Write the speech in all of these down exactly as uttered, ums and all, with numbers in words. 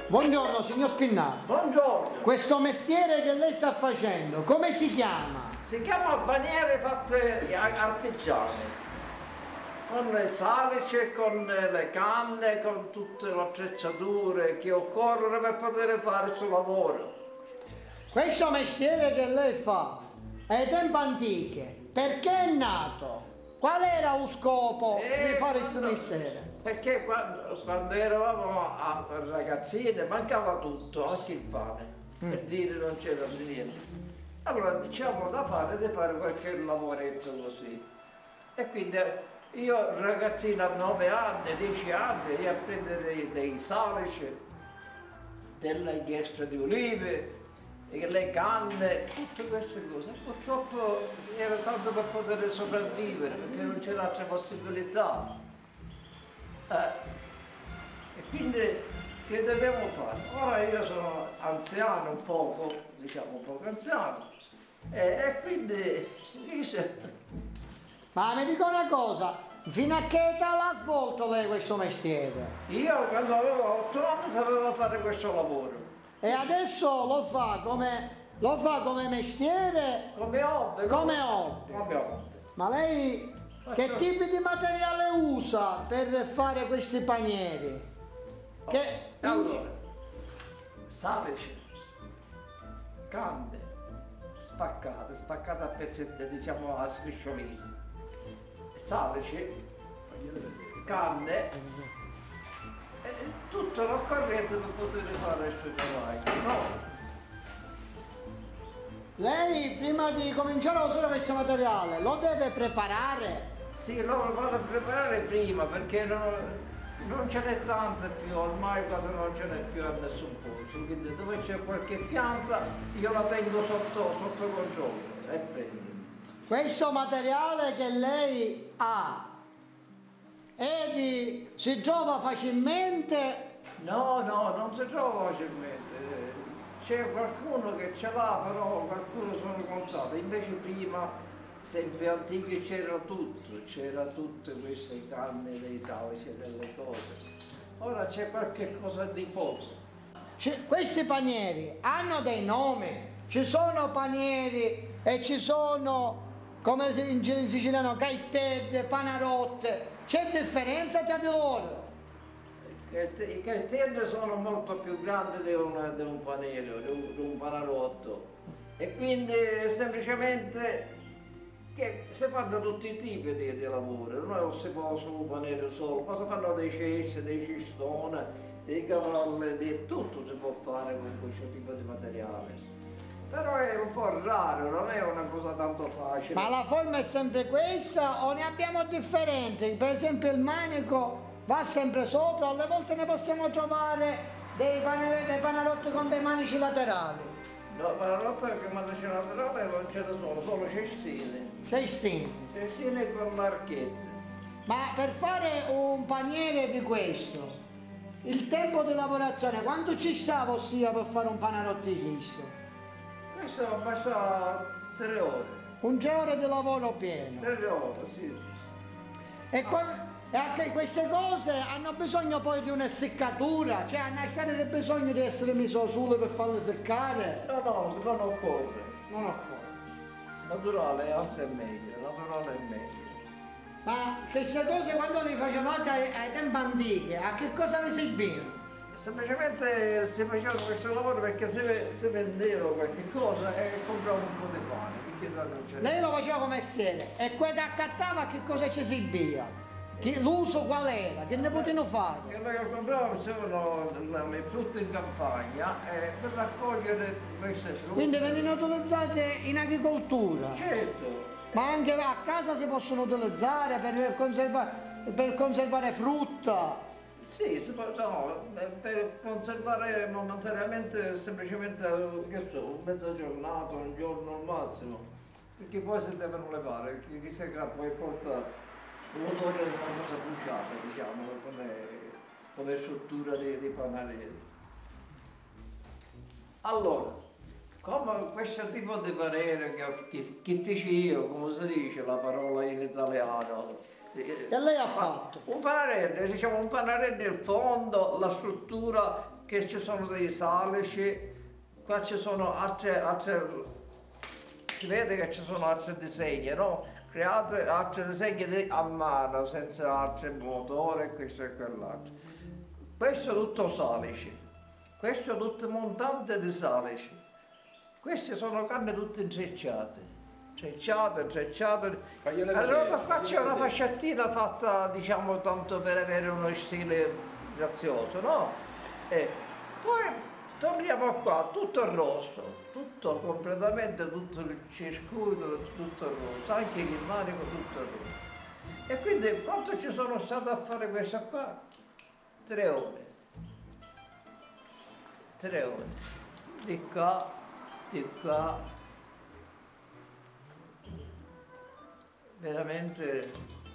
Buongiorno signor Spinnato. Buongiorno. Questo mestiere che lei sta facendo, come si chiama? Si chiama baniere fatte artigiane, con le salice, con le canne, con tutte le attrezzature che occorrono per poter fare il suo lavoro. Questo mestiere che lei fa ai tempi antichi, perché è nato? Qual era lo scopo Eh, di fare quando- questo mestiere? Perché quando, quando eravamo a- ragazzine mancava tutto, anche il pane, Mm. per dire non c'era niente. Allora diciamo da fare, di fare qualche lavoretto così. E quindi io ragazzina a nove anni, dieci anni, io a prendere dei salici, delle ghiestre di olive, e le canne, tutte queste cose. Purtroppo era tanto per poter sopravvivere, perché non c'era altre possibilità. Eh, e quindi che dobbiamo fare? Ora io sono anziano un poco, diciamo un poco anziano, e, e quindi dice, Ma mi dica una cosa, fino a che età l'ha svolto lei questo mestiere? io quando avevo otto anni sapevo fare questo lavoro. E adesso lo fa come, lo fa come mestiere, Come hobby. come hobby. Come hobby. Ma lei che Faccio- tipi di materiale usa per fare questi panieri? Che Allora, salice, canne, spaccate, spaccate a pezzetti, diciamo a strisciolini, salice, canne, e tutto l'occorrente per poter fare il suo lavoro. No, lei prima di cominciare a usare questo materiale lo deve preparare? sì, lo vado a preparare prima perché non, non ce n'è tante più, ormai quasi non ce n'è più a nessun posto, quindi dove c'è qualche pianta io la tengo sotto, sotto controllo e prendo. Questo materiale che lei ha è di, si trova facilmente? No, no, non si trova facilmente, c'è qualcuno che ce l'ha, però qualcuno sono contati, invece prima, tempi antichi c'era tutto, c'era tutte queste canne, dei salici, delle cose, ora c'è qualche cosa di poco. Ci- questi panieri hanno dei nomi, ci sono panieri e ci sono, come si in in siciliano, gaitette, panarotte, c'è differenza tra di loro? I cartelli sono molto più grandi di un, di un paniere, di un, di un panarotto, e quindi semplicemente che si fanno tutti i tipi di, di lavoro, non si fa solo un paniere solo, ma si fanno dei cessi, dei cistoni, dei cavalli, di tutto si può fare con questo tipo di materiale. Però è un po' raro, non è una cosa tanto facile. Ma la forma è sempre questa o ne abbiamo differenti? Per esempio il manico va sempre sopra, alle volte ne possiamo trovare dei, pane- dei panarotti con dei manici laterali. No, ma la rotta che mi ha lasciato non ce ne sono, solo cestine. Cestini. Cestine con l'archetto. Ma per fare un paniere di questo, il tempo di lavorazione, quanto ci stava ossia per fare un panarotto di questo? Questo basta tre ore. Un tre ore di lavoro pieno. Tre ore, sì, sì. E, qua- e anche queste cose hanno bisogno poi di un'essiccatura, cioè hanno sempre bisogno di essere messo al sole per farle seccare. No, no, non occorre. Non occorre. Naturale, anzi è meglio, naturale è meglio. Ma queste cose quando le facevate ai, ai tempi antichi, a che cosa vi servivano? Semplicemente si faceva questo lavoro perché se, se vendeva qualche cosa e comprava un po' di pane, perché da non c'era. Lei lo faceva come mestiere e quello che accattava a che cosa ci serviva? Che- L'uso qual era? Che ne potevano fare? E noi che compravamo facevano le frutte in campagna e per raccogliere queste frutte. Quindi venivano utilizzate in agricoltura, Certo. ma anche a casa si possono utilizzare per conservare, per conservare frutta. Sì, si può- no, per conservare momentaneamente semplicemente, che so, mezza giornata, un giorno al massimo, perché poi si devono levare, perché chi si capa poi porta l'odore di una cosa bruciata, diciamo, come, come struttura di, di panarelli. Allora, come questo tipo di parere che, che, che dici io, come si dice la parola in italiano? Che lei ha fatto? Un panarello, diciamo un panarello, il fondo, la struttura che ci sono dei salici, qua ci sono altre, altre si vede che ci sono altri disegni, no? Create altri disegni di, a mano, senza altri motori, questo e quell'altro. Questo è tutto salici, questo è tutto montante di salici. Queste sono canne tutte intrecciate, intrecciate, intrecciate. Allora qua c'è una fasciettina fatta, diciamo, tanto per avere uno stile grazioso, no? E poi torniamo qua, tutto il rosso, tutto completamente, tutto il circuito, tutto il rosso, anche il manico tutto il rosso. E quindi quanto ci sono stato a fare questo qua? Tre ore. Tre ore. Di qua, di qua. Veramente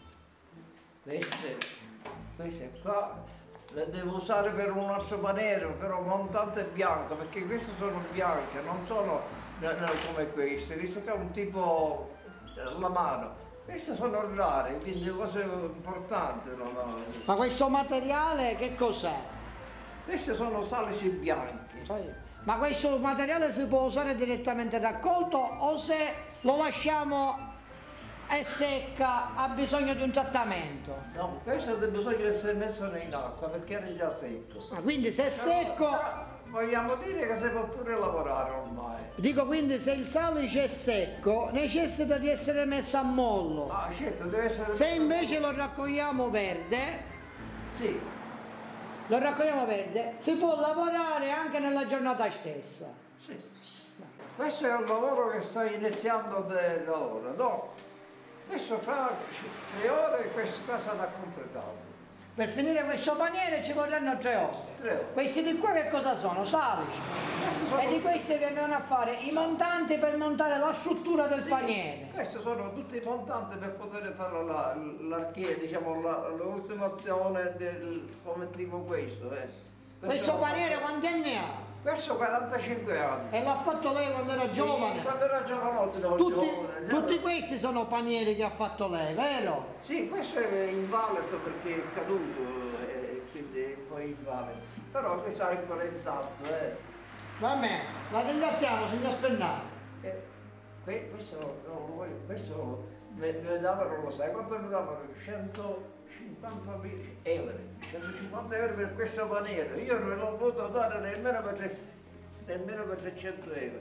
queste, queste qua le devo usare per un altro paniere, però montante bianco, perché queste sono bianche, non sono come queste, queste sono un tipo alla mano. Queste sono rare, quindi cose importanti. Non ho... Ma questo materiale che cos'è? Questi sono salici bianchi. Ma questo materiale si può usare direttamente raccolto o se lo lasciamo è secca, ha bisogno di un trattamento? No, questo ha bisogno di essere messo in acqua perché era già secco. Ah, quindi se è secco... No, vogliamo dire che si può pure lavorare ormai. Dico, quindi se il salice è secco necessita di essere messo a mollo. Ah, certo, deve essere... Se invece lo raccogliamo verde... Sì. Lo raccogliamo verde, si può lavorare anche nella giornata stessa. Sì. Questo è un lavoro che sto iniziando da ora, no? Questo fra tre ore e questo qua sarà completato. Per finire questo paniere ci vorranno tre ore. Tre ore. Questi di qua che cosa sono? Salici. Sono... E di questi vengono a fare i montanti per montare la struttura del sì, paniere. Questi sono tutti i montanti per poter fare l'archia, diciamo, l'ultimazione del come tipo questo. Eh. Questo, questo paniere quanti anni ha? Questo quarantacinque anni. E l'ha fatto lei quando era giovane? Sì, quando era giovanotto, tutti, giovane. Tutti questi sono panieri che ha fatto lei, vero? Sì, questo è invalido perché è caduto, e quindi è poi invalido. Però questo è ancora intatto, eh. Va bene, la ringraziamo, signor Spennaro. Eh, questo, no, questo me, me davano, lo sai quanto mi davano? centocinquantamila euro. centocinquanta euro per questo paniere. Io non l'ho potuto dare nemmeno per, nemmeno per trecento euro.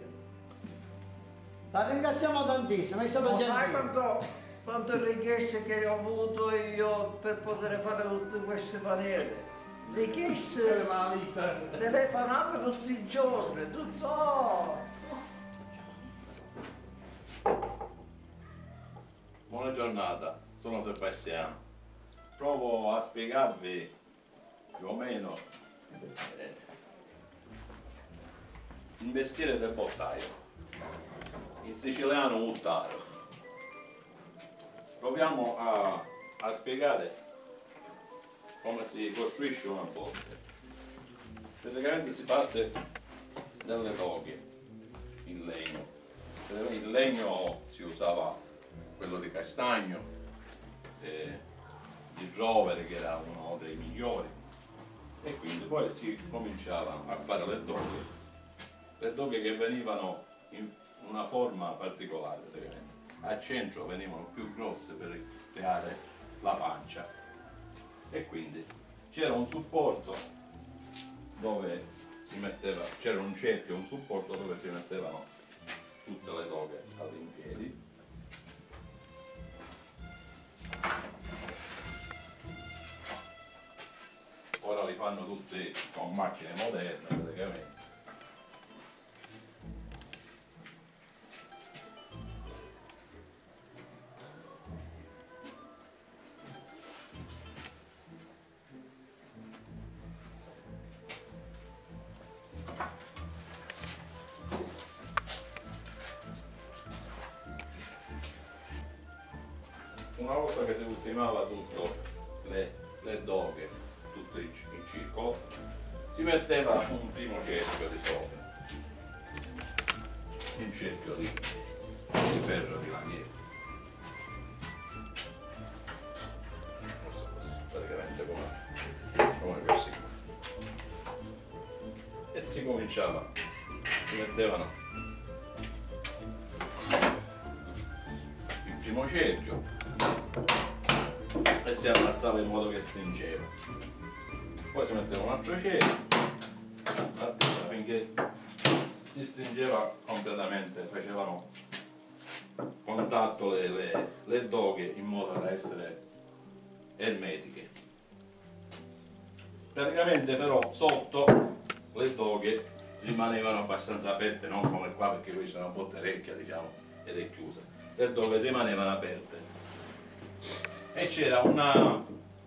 La ringraziamo tantissimo, è stato non gentile. sai quanto, quante richieste che ho avuto io per poter fare tutte queste paniere? Richieste telefonate tutti i giorni, tutto. Oh. Buona giornata, sono Sebastiano. Provo a spiegarvi più o meno eh, il mestiere del bottaio, in siciliano buttaro. Proviamo a, a spiegare come si costruisce una botte. Praticamente si parte dalle toghe in legno. Il legno si usava quello di castagno, eh, di rovere che era uno dei migliori, e quindi poi si cominciava a fare le doghe, le doghe che venivano in una forma particolare, al centro venivano più grosse per creare la pancia, e quindi c'era un supporto dove si metteva, c'era un cerchio, un supporto dove si mettevano tutte le doghe all'impiedi. Ora li fanno tutti con macchine moderne praticamente. Una volta che si ultimava tutto, le, le doghe, tutto in, in circolo, si metteva un primo cerchio di sopra, un cerchio di, di ferro di lamiera. Questo così, praticamente come, come così. cominciava, si mettevano il primo cerchio e si abbassava in modo che stringeva, poi si metteva un altro cerchio finché si stringeva completamente, facevano contatto le, le, le doghe in modo da essere ermetiche. Praticamente però sotto le doghe rimanevano abbastanza aperte, non come qua perché questa è una botte vecchia, diciamo, ed è chiusa. Le doghe rimanevano aperte e c'era una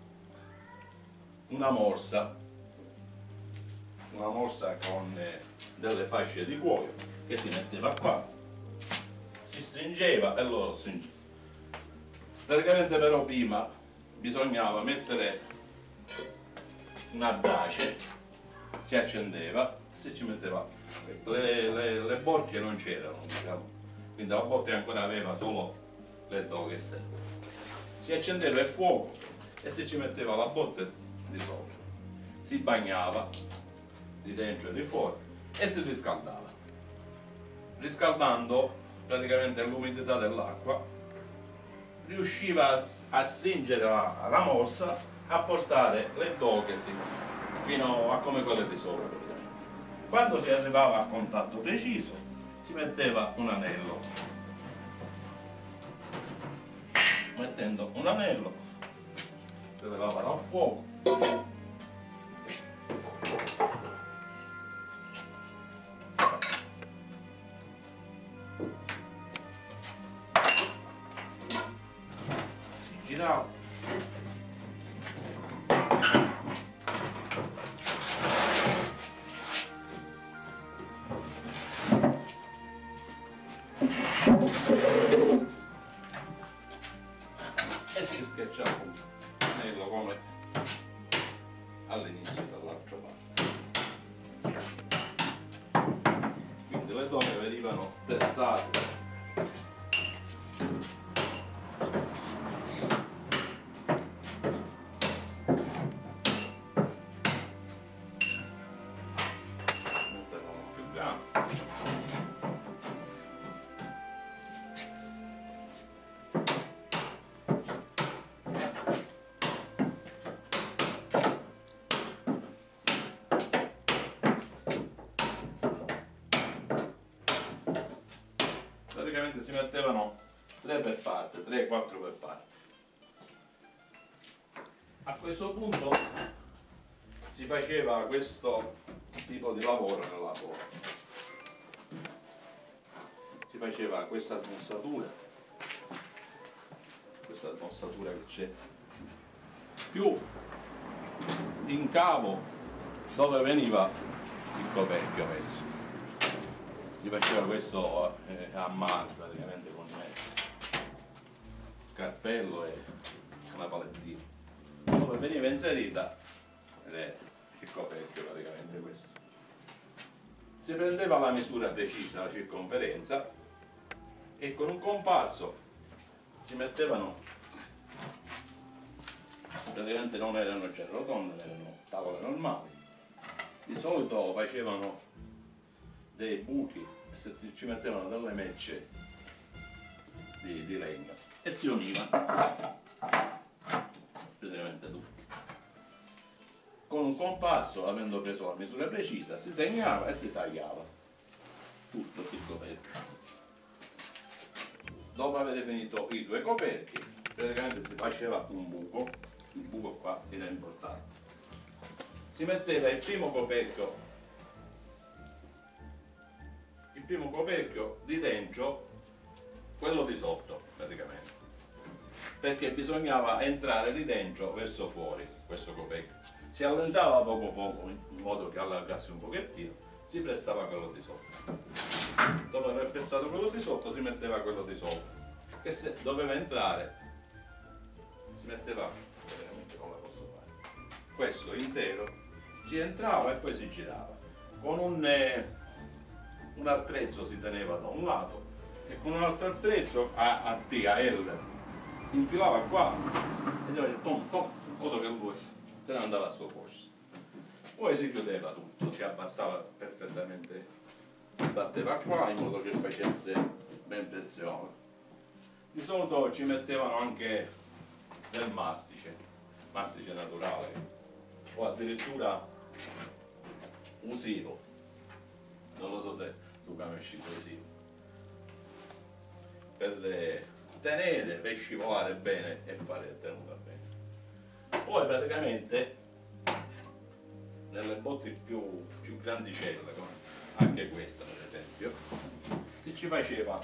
una morsa una morsa con eh, delle fasce di cuoio che si metteva qua, si stringeva e lo stringeva. Praticamente però prima bisognava mettere una brace, si accendeva, se ci metteva le, le, le borchie non c'erano, diciamo, quindi la botte ancora aveva solo le doghe esterne. Si accendeva il fuoco e si ci metteva la botte di sopra, si bagnava di dentro e di fuori e si riscaldava. Riscaldando praticamente l'umidità dell'acqua riusciva a stringere la, la morsa, a portare le doghe fino a come quelle di sopra praticamente. Quando si arrivava a contatto preciso si metteva un anello, mettendo un anello si levava dal fuoco si girava e si schiacciava un anello come all'inizio dall'altra parte, quindi le doghe venivano pressate più grandi. Praticamente si mettevano tre per parte, tre quattro per parte. A questo punto si faceva questo tipo di lavoro nel lavoro. Si faceva questa smossatura, questa smossatura che c'è, più l'incavo dove veniva il coperchio messo. Si faceva questo eh, a mano praticamente con eh, scarpello e una palettina dove veniva inserita ed è il coperchio praticamente questo. Si prendeva la misura precisa, la circonferenza, e con un compasso si mettevano, praticamente non erano già rotonde, erano tavole normali, di solito facevano dei buchi e se ci mettevano delle mecce di, di legno e si univano praticamente tutti. Con un compasso, avendo preso la misura precisa, si segnava e si tagliava tutto il coperchio. Dopo aver finito i due coperchi, praticamente si faceva un buco, il buco qua era importante. Si metteva il primo coperchio il primo coperchio di dentro, quello di sotto praticamente, perché bisognava entrare di dentro verso fuori questo coperchio. Si allentava poco poco in modo che allargasse un pochettino, si pressava quello di sotto. Dopo aver pressato quello di sotto si metteva quello di sopra, che se doveva entrare si metteva, veramente non la posso fare, questo intero, si entrava e poi si girava con un eh, un attrezzo si teneva da un lato e con un altro attrezzo a, a T, a L si infilava qua e diceva tom tom, modo che lui se ne andava a suo posto. poi si chiudeva tutto, si abbassava perfettamente, si batteva qua in modo che facesse ben pressione. Di solito ci mettevano anche del mastice, mastice naturale, o addirittura usivo, non lo so se tu conosci così, per tenere, per scivolare bene e fare tenuta bene. Poi praticamente nelle botti più, più grandicelle, come anche questa per esempio, si ci faceva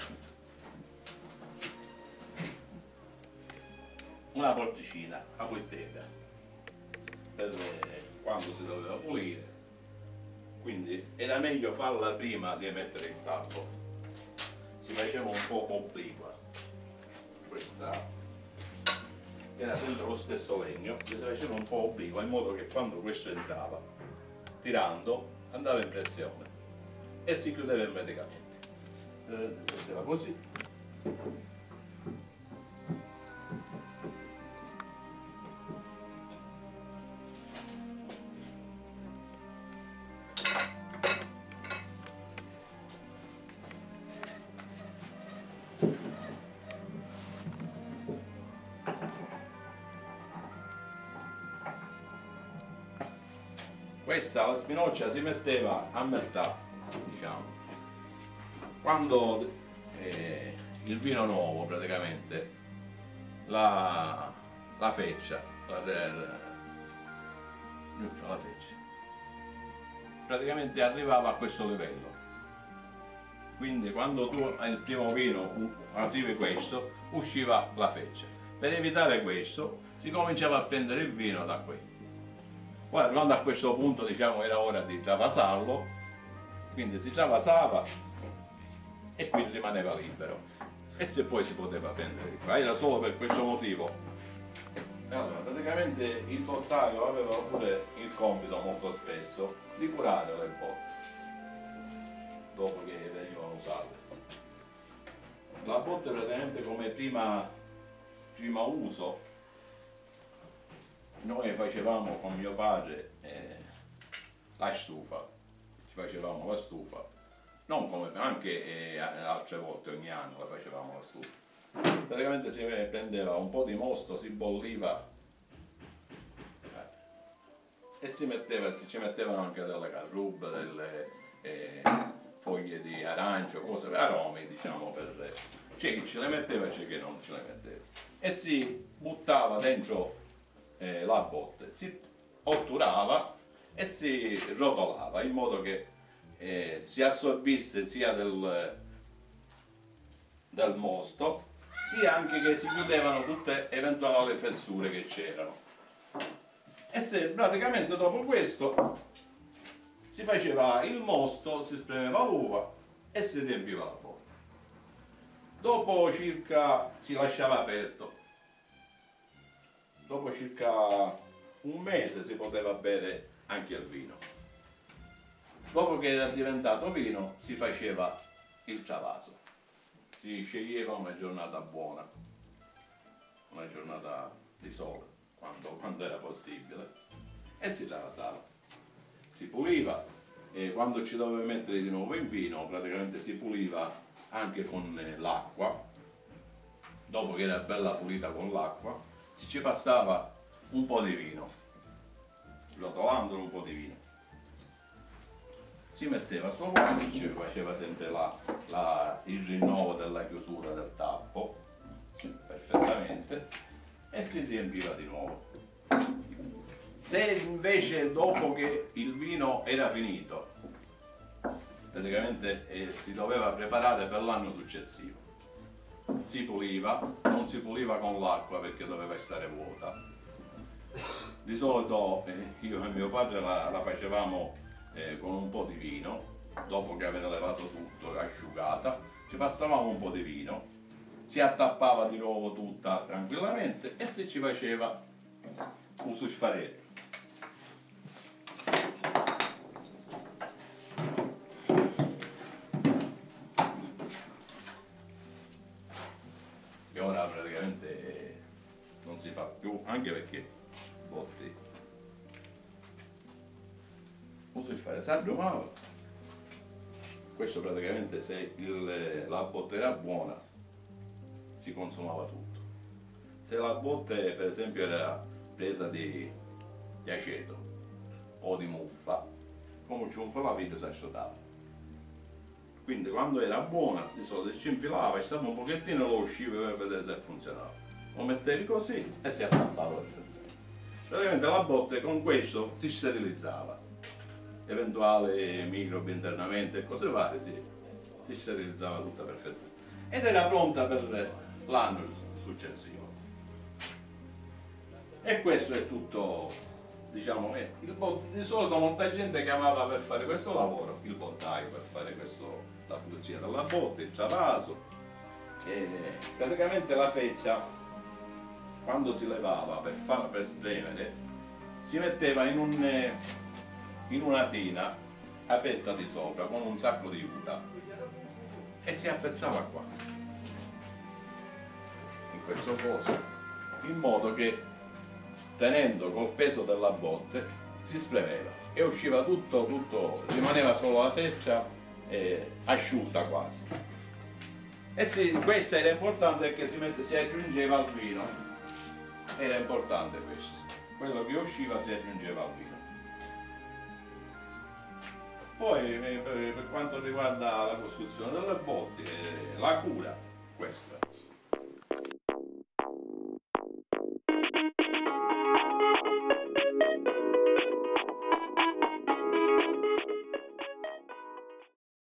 una porticina a bottega per quando si doveva pulire, quindi era meglio farla prima di mettere il tappo, si faceva un po' obliqua, questa era sempre lo stesso legno, si faceva un po' obliqua in modo che quando questo entrava, tirando, andava in pressione e si chiudeva immediatamente. Eh, si faceva così. Questa, la spinoccia, si metteva a metà, diciamo. Quando eh, il vino nuovo praticamente, la, la feccia, la, la, la feccia, praticamente arrivava a questo livello. Quindi quando tu hai il primo vino arrivi questo, usciva la feccia. Per evitare questo si cominciava a prendere il vino da qui. Poi arrivando a questo punto, diciamo, era ora di travasarlo, quindi si travasava e qui rimaneva libero. E se poi si poteva prendere di qua, era solo per questo motivo. Allora, praticamente il bottaio aveva pure il compito molto spesso di curare le botte dopo che venivano usate. La botte praticamente come prima, prima uso, noi facevamo con mio padre eh, la stufa, ci facevamo la stufa, non come anche eh, altre volte ogni anno la facevamo la stufa. Praticamente si prendeva un po' di mosto, si bolliva eh, e si metteva, si ci mettevano anche delle carrubbe, delle eh, foglie di arancio, cose, aromi, diciamo, per c'è chi ce le metteva e c'è chi non ce le metteva. E si buttava dentro Eh, la botte, si otturava e si rotolava in modo che eh, si assorbisse sia del, del mosto sia anche che si chiudevano tutte eventuali fessure che c'erano. E se praticamente dopo questo si faceva il mosto, si spremeva l'uva e si riempiva la botte. Dopo circa si lasciava aperto. Dopo circa un mese si poteva bere anche il vino. Dopo che era diventato vino si faceva il travaso. Si sceglieva una giornata buona, una giornata di sole, quando, quando era possibile, e si travasava. Si puliva e quando ci doveva mettere di nuovo in vino praticamente si puliva anche con l'acqua. Dopo che era bella pulita con l'acqua, si ci passava un po' di vino, rotolandolo un po' di vino, si metteva sopra, ci faceva sempre la, la, il rinnovo della chiusura del tappo perfettamente e si riempiva di nuovo. Se invece dopo che il vino era finito praticamente eh, si doveva preparare per l'anno successivo, si puliva, non si puliva con l'acqua perché doveva stare vuota. Di solito eh, io e mio padre la, la facevamo eh, con un po' di vino, dopo che aveva levato tutto, asciugata, ci passavamo un po' di vino, si attappava di nuovo tutta tranquillamente e si ci faceva un susfarello. Che ora praticamente non si fa più, anche perché botti uso il fare, si abrumava. Questo praticamente se il, la botte era buona si consumava tutto. Se la botte per esempio era presa di, di aceto o di muffa, come ci infilava il si asciugava. Quindi quando era buona di solito ci infilava, ci stava un pochettino, lo usciva per vedere se funzionava. Lo mettevi così e si attappava perfettamente. Praticamente la botte con questo si sterilizzava. Eventuali microbi internamente e cose varie si, si sterilizzava tutta perfettamente. Ed era pronta per l'anno successivo. E questo è tutto, diciamo, eh, il di solito molta gente chiamava per fare questo lavoro il bottaio, per fare questo, la pulizia della botte, il ciavaso. E praticamente la feccia, quando si levava per, far, per spremere, si metteva in, un, in una tina aperta di sopra con un sacco di juta e si appezzava qua, in questo coso, in modo che tenendo col peso della botte si spremeva e usciva tutto, tutto, rimaneva solo la feccia eh, asciutta quasi. E sì, questo era importante perché si, mette, si aggiungeva al vino, era importante questo, quello che usciva si aggiungeva al vino. Poi per, per quanto riguarda la costruzione delle botte, eh, la cura, questa.